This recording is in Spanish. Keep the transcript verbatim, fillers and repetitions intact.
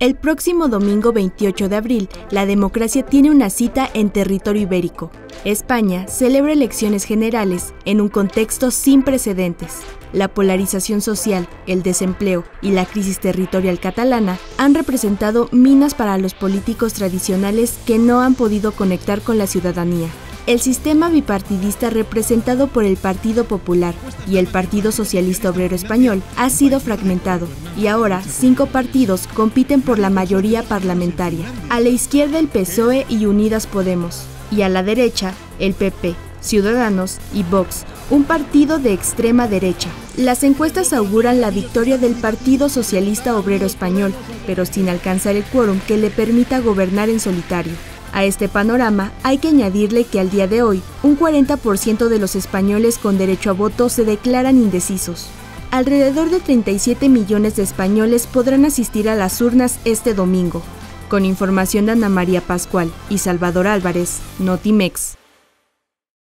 El próximo domingo veintiocho de abril, la democracia tiene una cita en territorio ibérico. España celebra elecciones generales en un contexto sin precedentes. La polarización social, el desempleo y la crisis territorial catalana han representado minas para los políticos tradicionales que no han podido conectar con la ciudadanía. El sistema bipartidista representado por el Partido Popular y el Partido Socialista Obrero Español ha sido fragmentado y ahora cinco partidos compiten por la mayoría parlamentaria. A la izquierda el P S O E y Unidas Podemos, y a la derecha el P P, Ciudadanos y Vox, un partido de extrema derecha. Las encuestas auguran la victoria del Partido Socialista Obrero Español, pero sin alcanzar el quórum que le permita gobernar en solitario. A este panorama hay que añadirle que al día de hoy, un cuarenta por ciento de los españoles con derecho a voto se declaran indecisos. Alrededor de treinta y siete millones de españoles podrán asistir a las urnas este domingo. Con información de Ana María Pascual y Salvador Álvarez, Notimex.